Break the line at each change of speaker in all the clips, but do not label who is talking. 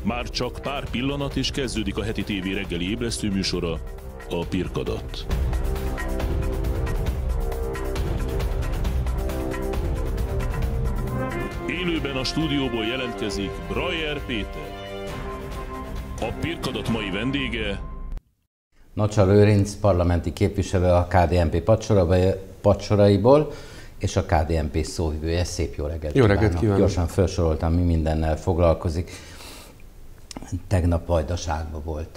Már csak pár pillanat és kezdődik a heti tévé reggeli ébresztő műsora, a Pirkadat. Élőben a stúdióból jelentkezik Brajer Péter. A Pirkadat mai vendége
Nocsa Lőrinc parlamenti képviselő a KDNP padsoraiból, és a KDNP szóvivője. Szép jó reggelt
kívánok! Jó reggelt kívánok!
Gyorsan felsoroltam, mi mindennel foglalkozik. Tegnap Vajdaságban volt.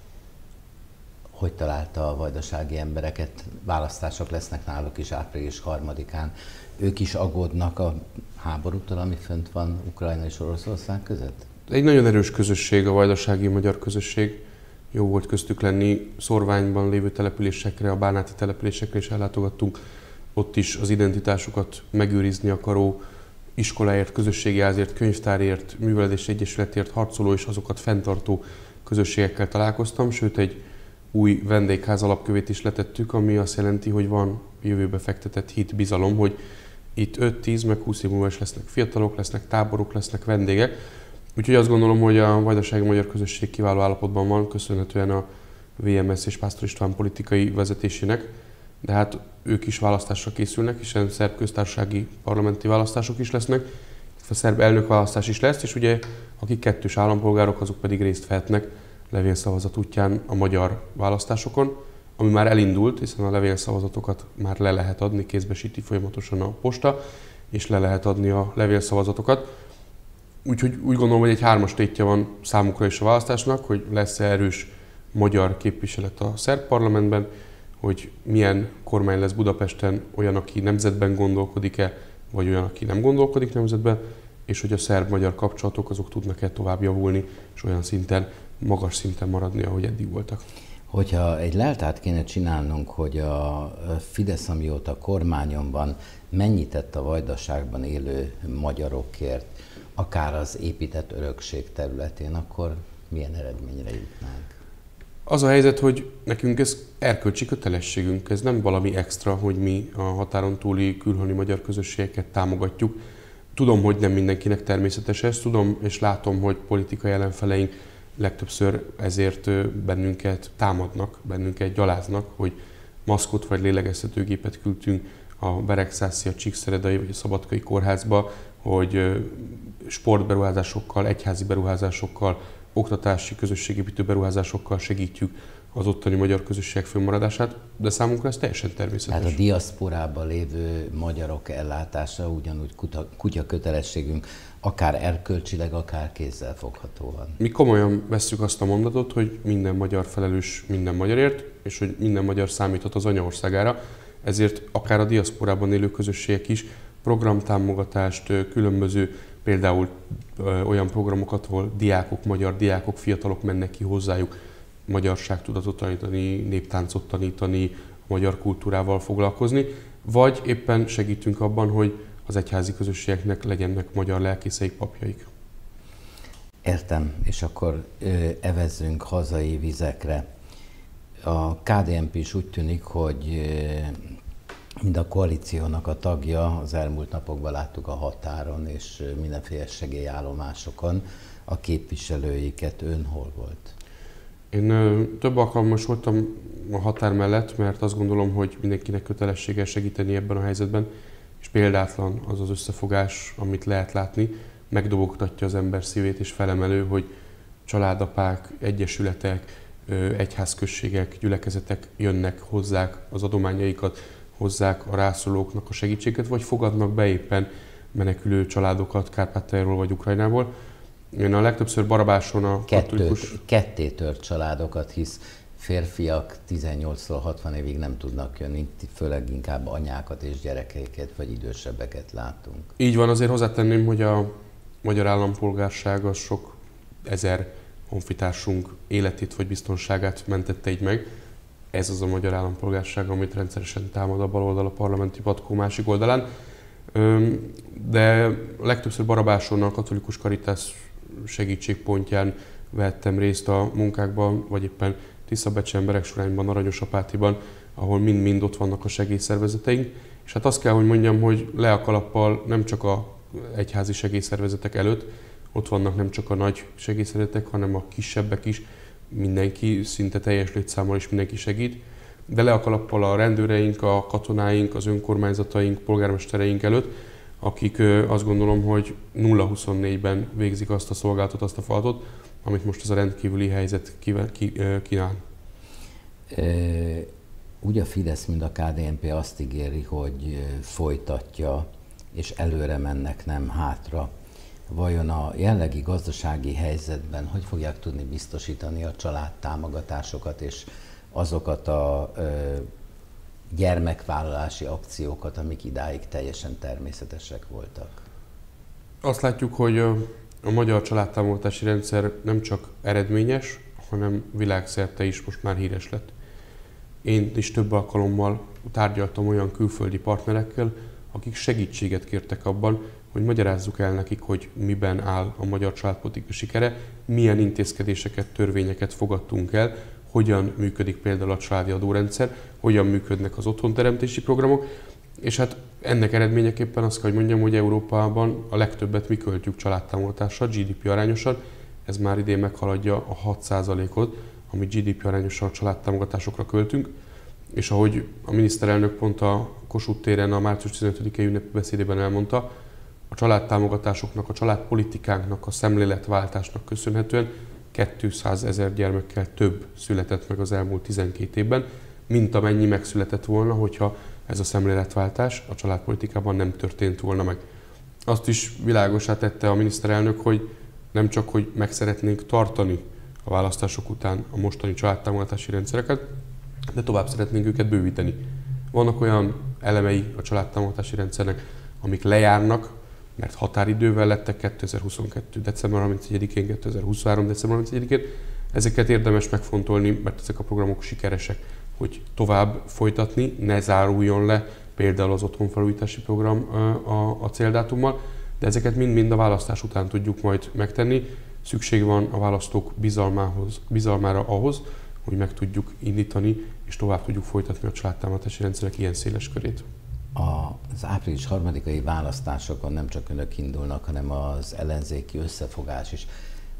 Hogy találta a vajdasági embereket? Választások lesznek náluk is április 3-án. Ők is aggódnak a háborútól, ami fönt van Ukrajna és Oroszország között?
Egy nagyon erős közösség a vajdasági magyar közösség. Jó volt köztük lenni. Szorványban lévő településekre, a bánáti településekre is ellátogattunk. Ott is az identitásukat megőrizni akaró, iskoláért, közösségi házért, könyvtárért, művelődési egyesületért harcoló és azokat fenntartó közösségekkel találkoztam, sőt egy új vendégház alapkövét is letettük, ami azt jelenti, hogy van jövőbe fektetett hit, bizalom, hogy itt 5-10 meg 20 év múlva is lesznek fiatalok, lesznek táborok, lesznek vendégek. Úgyhogy azt gondolom, hogy a vajdasági magyar közösség kiváló állapotban van, köszönhetően a VMS és Pásztor István politikai vezetésének, de hát ők is választásra készülnek, hiszen szerb köztársasági parlamenti választások is lesznek, a szerb elnökválasztás is lesz, és ugye akik kettős állampolgárok, azok pedig részt vehetnek levélszavazat útján a magyar választásokon, ami már elindult, hiszen a levélszavazatokat már le lehet adni, kézbesíti folyamatosan a posta, és le lehet adni a levélszavazatokat. Úgyhogy úgy gondolom, hogy egy 3-as tétje van számukra is a választásnak, hogy lesz-e erős magyar képviselet a szerb parlamentben, hogy milyen kormány lesz Budapesten, olyan, aki nemzetben gondolkodik-e, vagy olyan, aki nem gondolkodik nemzetben, és hogy a szerb-magyar kapcsolatok azok tudnak-e tovább javulni, és olyan szinten, magas szinten maradni, ahogy eddig voltak.
Hogyha egy leltárt kéne csinálnunk, hogy a Fidesz, amióta kormányon van, mennyit tett a Vajdaságban élő magyarokért, akár az épített örökség területén, akkor milyen eredményre jutnánk?
Az a helyzet, hogy nekünk ez erkölcsi kötelességünk, ez nem valami extra, hogy mi a határon túli külhoni magyar közösségeket támogatjuk. Tudom, hogy nem mindenkinek természetes ez, tudom és látom, hogy politikai ellenfeleink legtöbbször ezért bennünket támadnak, bennünket gyaláznak, hogy maszkot vagy lélegeztetőgépet küldtünk a Beregszászi, a Csíkszeredai vagy a Szabadkai kórházba, hogy sportberuházásokkal, egyházi beruházásokkal, oktatási, közösségépítő beruházásokkal segítjük az ottani magyar közösség fönnmaradását, de számunkra ez teljesen természetes.
Tehát a diaszporában lévő magyarok ellátása ugyanúgy kutya kötelességünk, akár erkölcsileg, akár kézzelfoghatóan.
Mi komolyan vesszük azt a mondatot, hogy minden magyar felelős minden magyarért, és hogy minden magyar számíthat az anyaországára, ezért akár a diaszporában élő közösségek is programtámogatást, különböző például olyan programokat, ahol diákok, magyar diákok, fiatalok mennek ki hozzájuk magyarságtudatot tanítani, néptáncot tanítani, magyar kultúrával foglalkozni, vagy éppen segítünk abban, hogy az egyházi közösségeknek legyenek magyar lelkészeik, papjaik.
Értem, és akkor evezzünk hazai vizekre. A KDNP is úgy tűnik, hogy mind a koalíciónak a tagja, az elmúlt napokban láttuk a határon és mindenféle segélyállomásokon a képviselőiket. Ön hol volt?
Én több alkalommal voltam a határ mellett, mert azt gondolom, hogy mindenkinek kötelessége segíteni ebben a helyzetben, és példátlan az az összefogás, amit lehet látni, megdobogtatja az ember szívét és felemelő, hogy családapák, egyesületek, egyházközségek, gyülekezetek jönnek, hozzák az adományaikat, hozzák a rászorulóknak a segítséget, vagy fogadnak be éppen menekülő családokat Kárpátaljairól vagy Ukrajnából. Én a legtöbbször Barabáson a katolikus...
Ketté tört családokat, hisz férfiak 18-tól 60 évig nem tudnak jönni, főleg inkább anyákat és gyerekeiket, vagy idősebbeket látunk.
Így van, azért hozzátenném, hogy a magyar állampolgárság az sok ezer honfitársunk életét vagy biztonságát mentette így meg. Ez az a magyar állampolgárság, amit rendszeresen támad a baloldal a parlamenti patkó másik oldalán. De legtöbbször Barabáson a katolikus Caritas segítségpontján vettem részt a munkákban, vagy éppen Tiszabecsen, Beregsurányban, Aranyosapátiban, ahol mind-mind ott vannak a segélyszervezeteink. És hát azt kell, hogy mondjam, hogy le a kalappal nem csak a egyházi segélyszervezetek előtt, ott vannak nem csak a nagy segélyszervezetek, hanem a kisebbek is, mindenki szinte teljes létszámmal is mindenki segít. De le a kalappal a rendőreink, a katonáink, az önkormányzataink, polgármestereink előtt, akik azt gondolom, hogy 0-24-ben végzik azt a szolgálatot, azt a feladatot, amit most ez a rendkívüli helyzet kínál.
Úgy a Fidesz, mint a KDNP azt ígéri, hogy folytatja, és előre mennek, nem hátra. Vajon a jelenlegi gazdasági helyzetben hogy fogják tudni biztosítani a családtámogatásokat és azokat a gyermekvállalási akciókat, amik idáig teljesen természetesek voltak?
Azt látjuk, hogy a magyar családtámogatási rendszer nem csak eredményes, hanem világszerte is most már híres lett. Én is több alkalommal tárgyaltam olyan külföldi partnerekkel, akik segítséget kértek abban, hogy magyarázzuk el nekik, hogy miben áll a magyar családpolitika sikere, milyen intézkedéseket, törvényeket fogadtunk el, hogyan működik például a családi adórendszer, hogyan működnek az otthonteremtési programok, és hát ennek eredményeképpen azt kell, hogy mondjam, hogy Európában a legtöbbet mi költjük családtámogatásra, GDP arányosan, ez már idén meghaladja a 6%-ot, amit GDP arányosan a családtámogatásokra költünk, és ahogy a miniszterelnök pont a Kossuth téren a március 15-i ünnepi beszédében elmondta, a családtámogatásoknak, a családpolitikánknak, a szemléletváltásnak köszönhetően 200 000 gyermekkel több született meg az elmúlt 12 évben, mint amennyi megszületett volna, hogyha ez a szemléletváltás a családpolitikában nem történt volna meg. Azt is világossá tette a miniszterelnök, hogy nem csak, hogy meg szeretnénk tartani a választások után a mostani családtámogatási rendszereket, de tovább szeretnénk őket bővíteni. Vannak olyan elemei a családtámogatási rendszernek, amik lejárnak, mert határidővel lettek 2022. december 31-én, 2023. december 31-én. Ezeket érdemes megfontolni, mert ezek a programok sikeresek, hogy tovább folytatni, ne záruljon le például az otthonfelújítási program a céldátummal, de ezeket mind-mind a választás után tudjuk majd megtenni. Szükség van a választók bizalmára ahhoz, hogy meg tudjuk indítani és tovább tudjuk folytatni a családtámogatási rendszerek ilyen széles körét.
Az április 3-ai választásokon nem csak önök indulnak, hanem az ellenzéki összefogás is.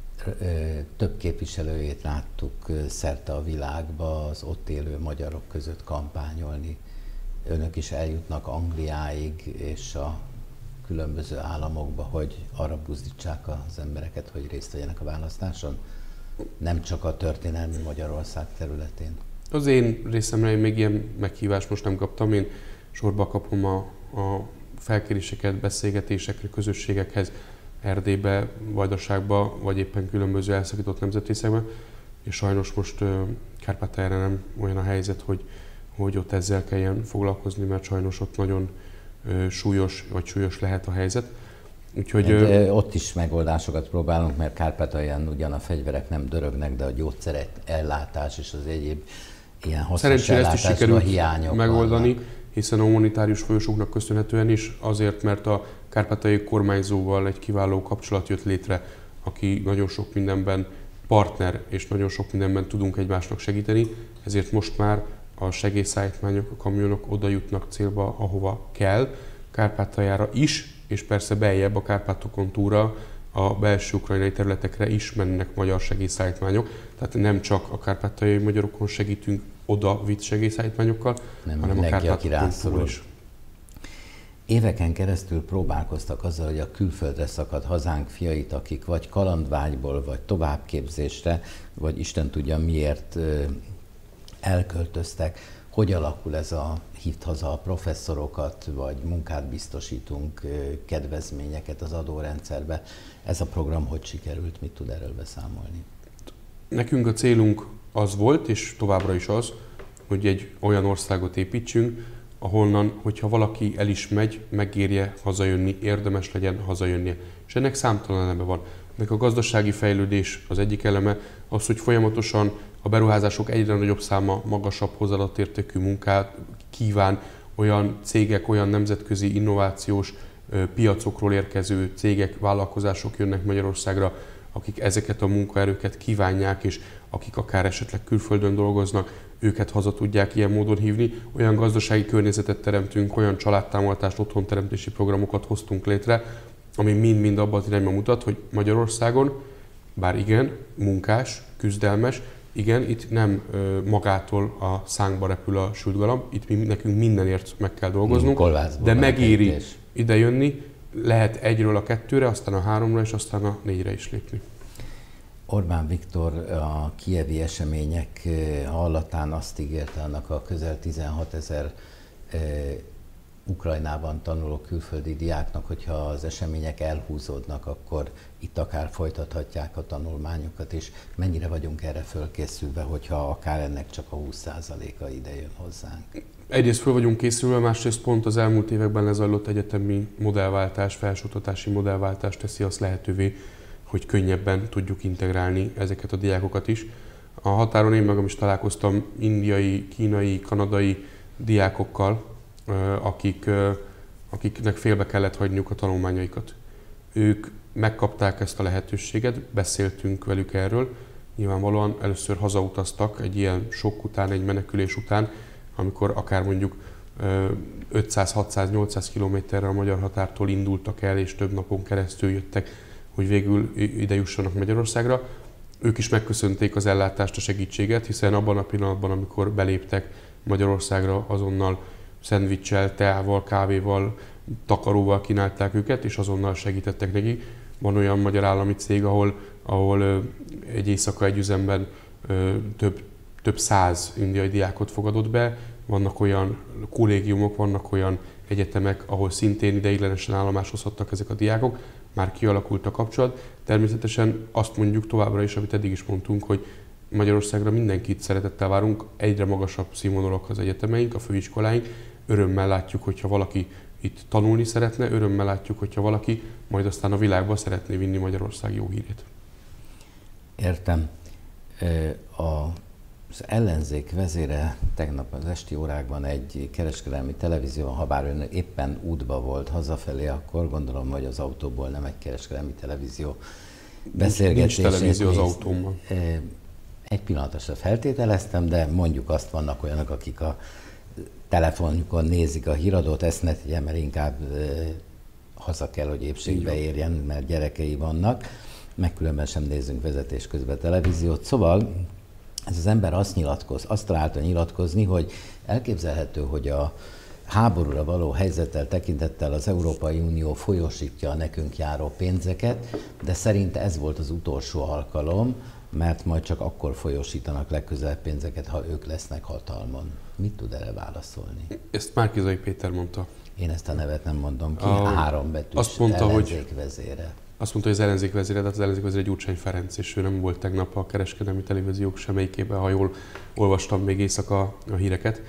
Több képviselőjét láttuk szerte a világba az ott élő magyarok között kampányolni. Önök is eljutnak Angliáig és a különböző államokba, hogy arra buzdítsák az embereket, hogy részt vegyenek a választáson? Nem csak a történelmi Magyarország területén.
Az én részemre én még ilyen meghívást most nem kaptam. Én sorba kapom a felkéréseket, beszélgetésekre, közösségekhez, Erdélybe, Vajdaságba, vagy éppen különböző elszakított nemzetrészekben. És sajnos most Kárpátalján nem olyan a helyzet, hogy ott ezzel kelljen foglalkozni, mert sajnos ott nagyon súlyos lehet a helyzet.
Úgyhogy ott is megoldásokat próbálunk, mert Kárpátalján ugyan a fegyverek nem dörögnek, de a gyógyszerek ellátás és az egyéb ilyen hasznos ellátásban hiányok
megoldani,
vannak.
Hiszen a humanitárius folyosóknak köszönhetően is, azért, mert a kárpátaljai kormányzóval egy kiváló kapcsolat jött létre, aki nagyon sok mindenben partner, és nagyon sok mindenben tudunk egymásnak segíteni, ezért most már a segélyszállítmányok, a kamionok oda jutnak célba, ahova kell, Kárpátaljára is, és persze beljebb a Kárpátokon túlra, a belső ukrajnai területekre is mennek magyar segélyszállítmányok. Tehát nem csak a kárpátaljai magyarokon segítünk oda vitt segélyszállítmányokkal, hanem a Kárpátokon túl is.
Éveken keresztül próbálkoztak azzal, hogy a külföldre szakadt hazánk fiait, akik vagy kalandvágyból, vagy továbbképzésre, vagy Isten tudja miért elköltöztek. Hogy alakul ez a hívt haza a professzorokat, vagy munkát biztosítunk, kedvezményeket az adórendszerbe? Ez a program hogy sikerült, mit tud erről beszámolni?
Nekünk a célunk az volt, és továbbra is az, hogy egy olyan országot építsünk, ahonnan, hogyha valaki el is megy, megérje hazajönni, érdemes legyen hazajönnie. És ennek számtalan eleme van. Ennek a gazdasági fejlődés az egyik eleme, az, hogy folyamatosan a beruházások egyre nagyobb száma magasabb hozzáadott értékű munkát kíván, olyan cégek, olyan nemzetközi innovációs piacokról érkező cégek, vállalkozások jönnek Magyarországra, akik ezeket a munkaerőket kívánják, és akik akár esetleg külföldön dolgoznak, őket haza tudják ilyen módon hívni. Olyan gazdasági környezetet teremtünk, olyan családtámogatást, otthonteremtési programokat hoztunk létre, ami mind-mind abban az irányban mutat, hogy Magyarországon, bár igen, munkás, küzdelmes, igen, itt nem magától a szánkba repül a sült galamb, itt nekünk mindenért meg kell dolgoznunk, de megéri idejönni, lehet 1-ről a 2-re, aztán a 3-ra és aztán a 4-re is lépni.
Orbán Viktor a kijevi események hallatán azt ígérte annak a közel 16 000 Ukrajnában tanuló külföldi diáknak, hogyha az események elhúzódnak, akkor itt akár folytathatják a tanulmányokat, és mennyire vagyunk erre fölkészülve, hogyha akár ennek csak a 20%-a ide jön hozzánk?
Egyrészt föl vagyunk készülve, másrészt pont az elmúlt években lezajlott egyetemi modellváltás, felsőoktatási modellváltás teszi azt lehetővé, hogy könnyebben tudjuk integrálni ezeket a diákokat is. A határon én magam is találkoztam indiai, kínai, kanadai diákokkal, akiknek félbe kellett hagyniuk a tanulmányaikat. Ők megkapták ezt a lehetőséget, beszéltünk velük erről. Nyilvánvalóan először hazautaztak egy ilyen sok után, egy menekülés után, amikor akár mondjuk 500-600-800 kilométerre a magyar határtól indultak el, és több napon keresztül jöttek, hogy végül ide jussanak Magyarországra. Ők is megköszönték az ellátást, a segítséget, hiszen abban a pillanatban, amikor beléptek Magyarországra, azonnal szendviccsel, teával, kávéval, takaróval kínálták őket, és azonnal segítettek neki. Van olyan magyar állami cég, ahol egy éjszaka egy üzemben több száz indiai diákot fogadott be. Vannak olyan kollégiumok, vannak olyan egyetemek, ahol szintén ideiglenesen állomásozhattak ezek a diákok. Már kialakult a kapcsolat. Természetesen azt mondjuk továbbra is, amit eddig is mondtunk, hogy Magyarországra mindenkit szeretettel várunk, egyre magasabb színvonalak az egyetemeink, a főiskoláink. Örömmel látjuk, hogyha valaki itt tanulni szeretne, örömmel látjuk, hogyha valaki majd aztán a világba szeretné vinni Magyarország jó hírét.
Értem. Az ellenzék vezére tegnap az esti órákban egy kereskedelmi televízióban, ha bár ön éppen útba volt hazafelé, akkor gondolom, hogy az autóból nem egy kereskedelmi televízió beszélgetését.
Nincs televízió az autómban.
Egy pillanatra feltételeztem, de mondjuk azt, vannak olyanok, akik a telefonjukon nézik a híradót, ezt ne tegye, mert inkább haza kell, hogy épségbe érjen, mert gyerekei vannak, meg különben sem nézzünk vezetés közben televíziót. Szóval ez az ember azt találta nyilatkozni, hogy elképzelhető, hogy a háborúra való helyzettel tekintettel az Európai Unió folyósítja a nekünk járó pénzeket, de szerinte ez volt az utolsó alkalom, mert majd csak akkor folyósítanak legközelebb pénzeket, ha ők lesznek hatalmon. Mit tud erre válaszolni?
Ezt Márki-Zay Péter mondta.
Én ezt a nevet nem mondom ki, a 3 betűs ellenzék vezére.
Azt mondta, hogy az ellenzék vezére, tehát az ellenzék vezére Gyurcsány Ferenc, és ő nem volt tegnap a kereskedelmi televíziók semmelyikében, ha jól olvastam még éjszaka a híreket.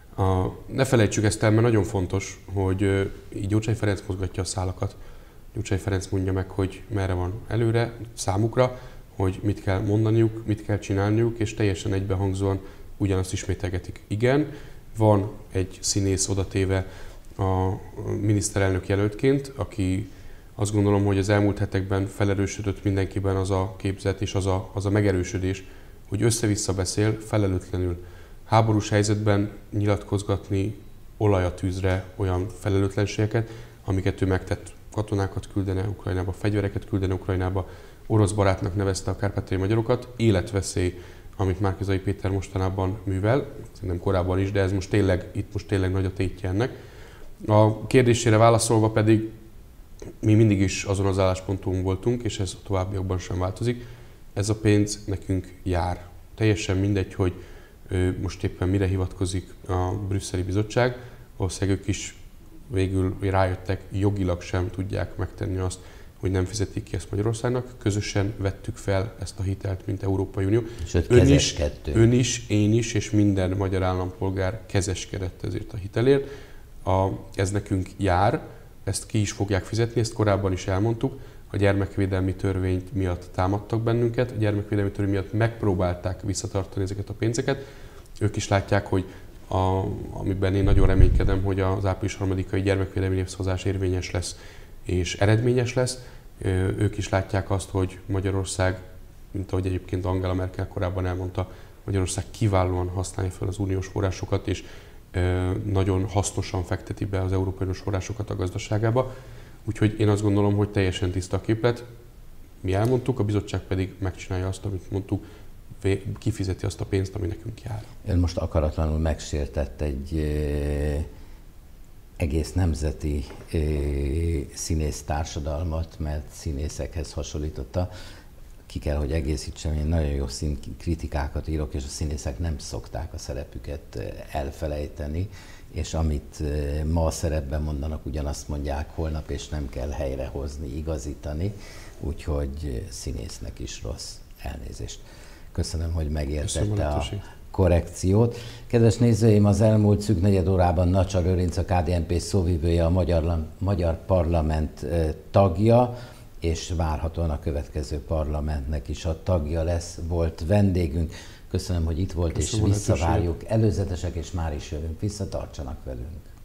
Ne felejtsük ezt el, mert nagyon fontos, hogy így Gyurcsány Ferenc mozgatja a szálakat. Gyurcsány Ferenc mondja meg, hogy merre van előre számukra, hogy mit kell mondaniuk, mit kell csinálniuk, és teljesen egybehangzóan ugyanazt ismételgetik. Igen, van egy színész odatéve a miniszterelnök jelöltként, aki azt gondolom, hogy az elmúlt hetekben felerősödött mindenkiben az a képzet és az a megerősödés, hogy össze-vissza beszél felelőtlenül. Háborús helyzetben nyilatkozgatni olaj a tűzre olyan felelőtlenségeket, amiket ő megtett. Katonákat küldene Ukrajnába, fegyvereket küldene Ukrajnába, orosz barátnak nevezte a kárpátaljai magyarokat, életveszély, amit Márki-Zay Péter mostanában művel, szerintem korábban is, de ez most tényleg nagy a tétje ennek. A kérdésére válaszolva pedig mi mindig is azon az állásponton voltunk, és ez a továbbiakban sem változik. Ez a pénz nekünk jár. Teljesen mindegy, hogy most éppen mire hivatkozik a brüsszeli bizottság, valószínűleg ők is végül rájöttek, jogilag sem tudják megtenni azt, hogy nem fizetik ki ezt Magyarországnak. Közösen vettük fel ezt a hitelt, mint Európai Unió.
Sőt,
ön is, én is, és minden magyar állampolgár kezeskedett ezért a hitelért. Ez nekünk jár, ezt ki is fogják fizetni, ezt korábban is elmondtuk. A gyermekvédelmi törvény miatt támadtak bennünket, a gyermekvédelmi törvény miatt megpróbálták visszatartani ezeket a pénzeket. Ők is látják, hogy amiben én nagyon reménykedem, hogy az április 3-ai gyermekvédelmi népszavazás érvényes lesz és eredményes lesz. Ők is látják azt, hogy Magyarország, mint ahogy egyébként Angela Merkel korábban elmondta, Magyarország kiválóan használja fel az uniós forrásokat, és nagyon hasznosan fekteti be az európai uniós forrásokat a gazdaságába. Úgyhogy én azt gondolom, hogy teljesen tiszta a képlet. Mi elmondtuk, a bizottság pedig megcsinálja azt, amit mondtuk, kifizeti azt a pénzt, ami nekünk jár.
Ön most akaratlanul megsértett egy egész nemzeti színész társadalmat, mert színészekhez hasonlította. Ki kell, hogy egészítsem, én nagyon jó színkritikákat írok, és a színészek nem szokták a szerepüket elfelejteni, és amit ma a szerepben mondanak, ugyanazt mondják holnap, és nem kell helyrehozni, igazítani, úgyhogy színésznek is rossz. Elnézést. Köszönöm, hogy megértette a korrekciót. Kedves nézőim, az elmúlt szűk negyed órában Nacsar Lőrinc, a KDNP szóvivője, a Magyar Parlament tagja, és várhatóan a következő parlamentnek is a tagja lesz, volt vendégünk. Köszönöm, hogy itt volt, köszönöm, és visszavárjuk. Előzetesek, és már is jövünk vissza, tartsanak velünk.